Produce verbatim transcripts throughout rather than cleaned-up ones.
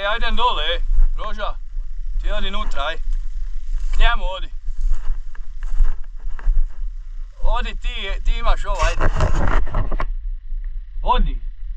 E, ajdem dole, e. Roža, ti odi nutra, aj. K njemu odi. Odi ti, ti imaš ovo, ajde. Odi.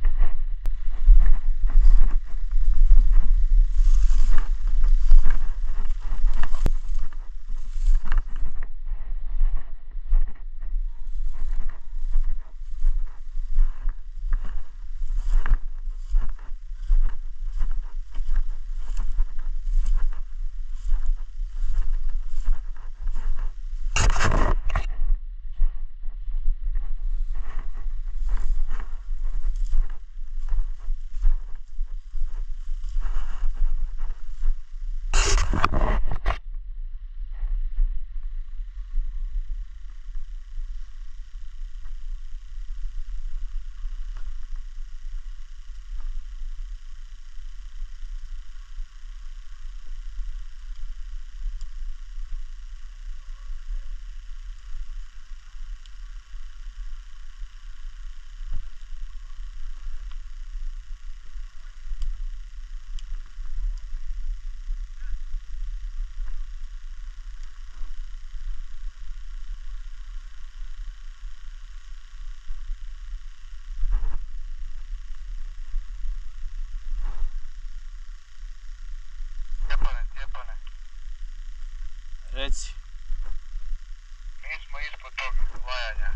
Reci. Mi smo ispod tog lajanja.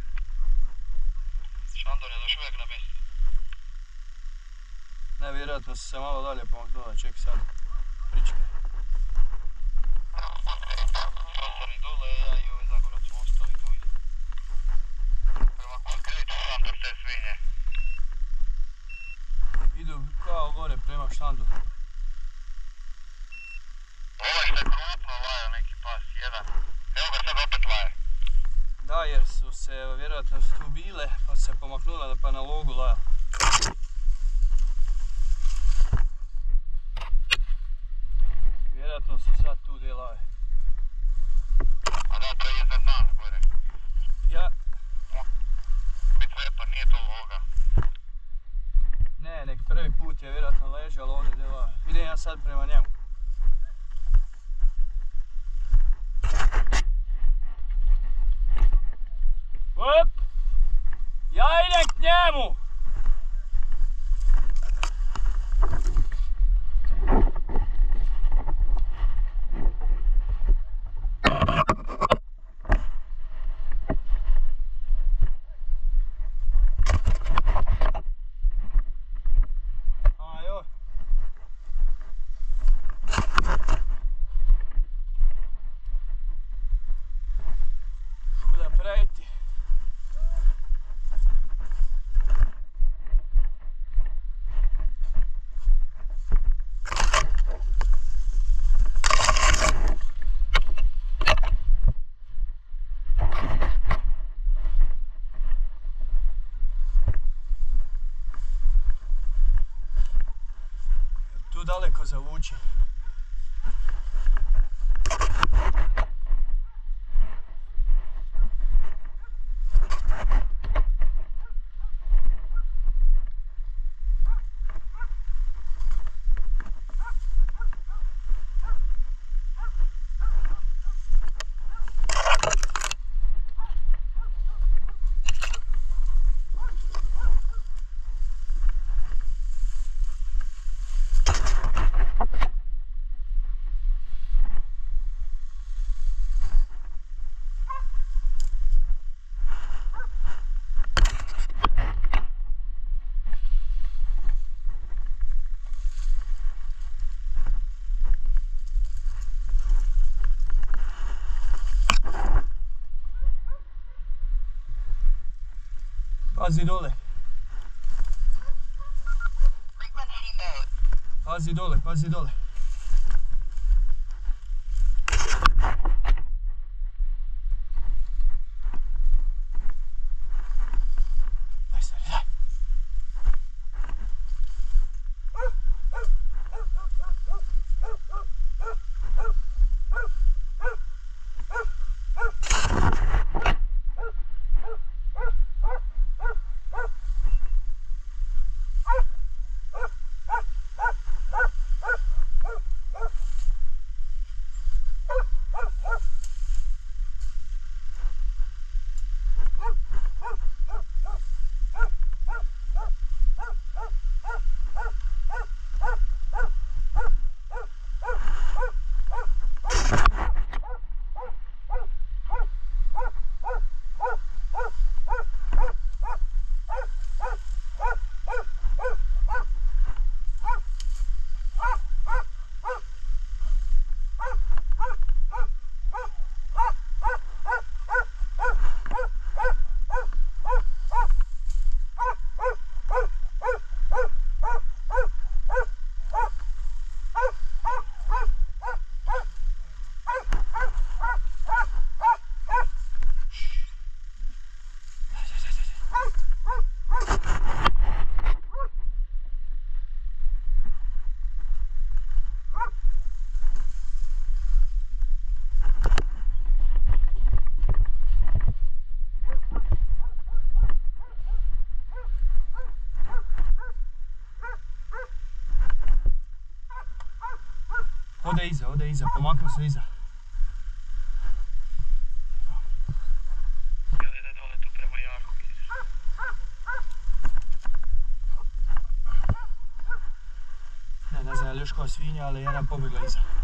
Šandor je još uvijek na mjestu. Ne, vjerojatno se malo dalje pomaknula, ček sad. Pričekaj. Ostani dole, ja i ovaj Zagorac su ostali tu iza. Prema kod kreću Šandor te svinje. Idu kao gore prema Šandu. Ovaj što je krupno lajao neki pas, jedan. Evo ga sad opet laje. Da, jer su se vjerojatno su tu bile, pa se pomaknula pa na logu laja. Vjerojatno su sad tu gdje laje. A da, to je iznad nas gore. Ja... Bit vepa, nije to loga. Ne, nek prvi put je vjerojatno ležalo ovdje gdje laje. Idem ja sad prema njemu. Op! Ja idem k njemu! Ajo. Kuda prejti? Tu daleko zavuči. Pazi dole. Pazi dole, pazi dole. Daj stari, daj. Ode iza, ode iza, pomaknu se iza. Jel ide dole tu prema Jarku, vidiš? Ne, ne znam je li još kao svinja, ali jedna pobjegla iza.